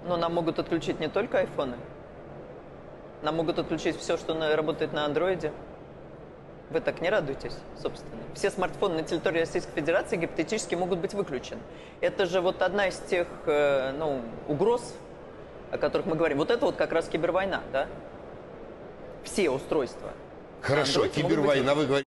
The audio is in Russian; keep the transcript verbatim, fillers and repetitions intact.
Но нам могут отключить не только айфоны. Нам могут отключить все, что на, работает на андроиде. Вы так не радуетесь, собственно. Все смартфоны на территории Российской Федерации гипотетически могут быть выключены. Это же вот одна из тех э, ну, угроз, о которых мы говорим. Вот это вот как раз кибервойна, да? Все устройства. Хорошо, кибервойна, вы говорите.